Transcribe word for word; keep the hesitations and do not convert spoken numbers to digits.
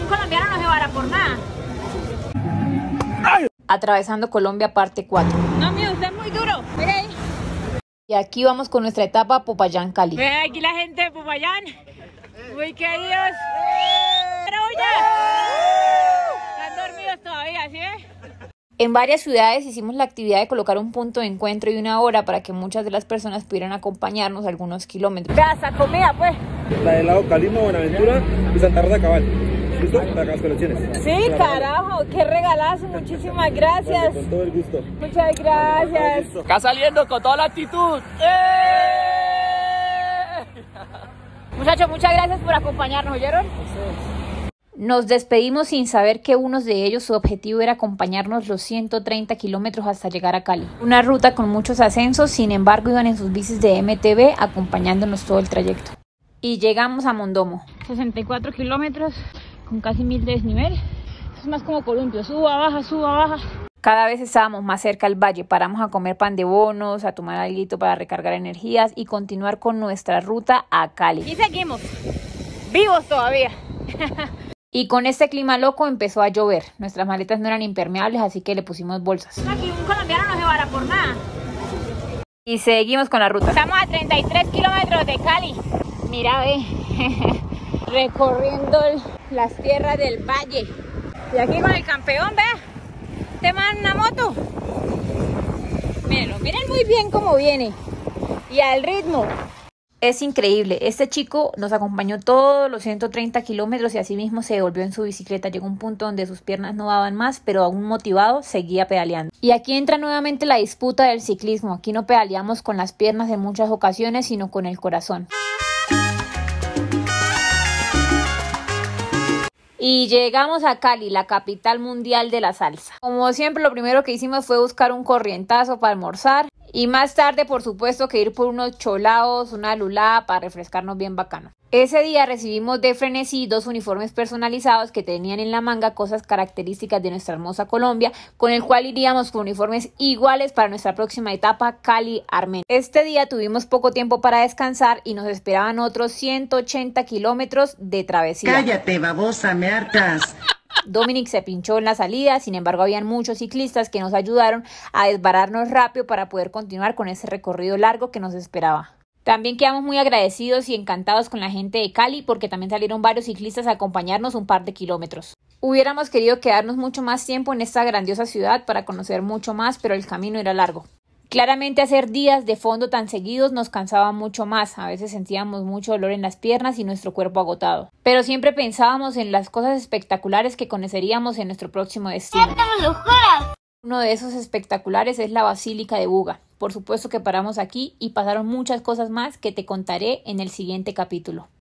un colombiano no se vara por nada. Atravesando Colombia, parte cuatro. No, mío, usted es muy duro. Mire ahí. Y aquí vamos con nuestra etapa Popayán, Cali. Ve aquí la gente de Popayán. Muy queridos. Pero oye, están dormidos todavía, ¿sí ve? En varias ciudades hicimos la actividad de colocar un punto de encuentro y una hora para que muchas de las personas pudieran acompañarnos algunos kilómetros. Casa, comida, pues. La de lado Calima, Buenaventura y Santa Rosa Cabal. ¿Listo? Para las colecciones. Sí, carajo, qué regalazo, muchísimas gracias. Con todo el gusto. Muchas gracias. Acá saliendo con toda la actitud. ¡Eh! Muchachos, muchas gracias por acompañarnos, ¿oyeron? Nos despedimos sin saber que uno de ellos, su objetivo era acompañarnos los ciento treinta kilómetros hasta llegar a Cali. Una ruta con muchos ascensos, sin embargo iban en sus bicis de M T B acompañándonos todo el trayecto. Y llegamos a Mondomo. sesenta y cuatro kilómetros con casi mil de desnivel. Es más como columpio, suba, baja, suba, baja. Cada vez estábamos más cerca al valle, paramos a comer pan de bonos, a tomar algo para recargar energías y continuar con nuestra ruta a Cali. Y seguimos, vivos todavía. Y con este clima loco empezó a llover. Nuestras maletas no eran impermeables, así que le pusimos bolsas. Aquí un colombiano no se vara por nada. Y seguimos con la ruta. Estamos a treinta y tres kilómetros de Cali. Mira, ve. Recorriendo las tierras del valle. Y aquí con el campeón, vea. Te man una moto. Mírenlo, miren muy bien cómo viene. Y al ritmo. Es increíble, este chico nos acompañó todos los ciento treinta kilómetros y así mismo se devolvió en su bicicleta. Llegó a un punto donde sus piernas no daban más, pero aún motivado seguía pedaleando. Y aquí entra nuevamente la disputa del ciclismo. Aquí no pedaleamos con las piernas en muchas ocasiones, sino con el corazón. Y llegamos a Cali, la capital mundial de la salsa. Como siempre, lo primero que hicimos fue buscar un corrientazo para almorzar. Y más tarde, por supuesto, que ir por unos cholados, una lulá para refrescarnos bien bacano. Ese día recibimos de Frenesí dos uniformes personalizados que tenían en la manga cosas características de nuestra hermosa Colombia, con el cual iríamos con uniformes iguales para nuestra próxima etapa Cali-Armenia. Este día tuvimos poco tiempo para descansar y nos esperaban otros ciento ochenta kilómetros de travesía. Cállate, babosa, me hartas. Dominic se pinchó en la salida, sin embargo habían muchos ciclistas que nos ayudaron a desbararnos rápido para poder continuar con ese recorrido largo que nos esperaba. También quedamos muy agradecidos y encantados con la gente de Cali porque también salieron varios ciclistas a acompañarnos un par de kilómetros. Hubiéramos querido quedarnos mucho más tiempo en esta grandiosa ciudad para conocer mucho más, pero el camino era largo. Claramente hacer días de fondo tan seguidos nos cansaba mucho más, a veces sentíamos mucho dolor en las piernas y nuestro cuerpo agotado. Pero siempre pensábamos en las cosas espectaculares que conoceríamos en nuestro próximo destino. Uno de esos espectaculares es la Basílica de Buga. Por supuesto que paramos aquí y pasaron muchas cosas más que te contaré en el siguiente capítulo.